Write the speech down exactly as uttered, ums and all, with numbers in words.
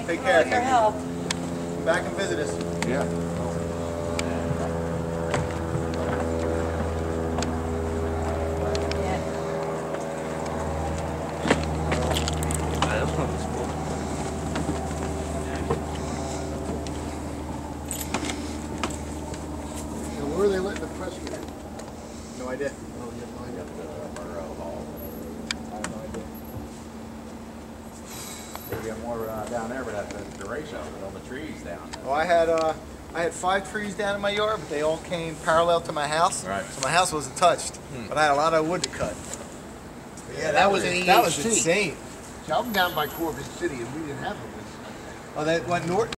Take care. For your help. Come back and visit us. Yeah. Where are they letting the press get in? No idea. Oh, you have no idea. I have no idea. They get more uh, down there, but that's the duration of all the trees down there. Well, I had uh, I had five trees down in my yard, but they all came parallel to my house. Right. So my house wasn't touched, Hmm. but I had a lot of wood to cut. Yeah, that was an That was E H C. insane. See, I'm down by Corpus City and we didn't have this. Oh, that went north.